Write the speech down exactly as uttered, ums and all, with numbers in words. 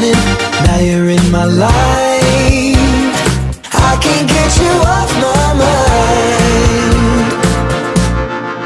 morning, now you're in my life. I can't get you off my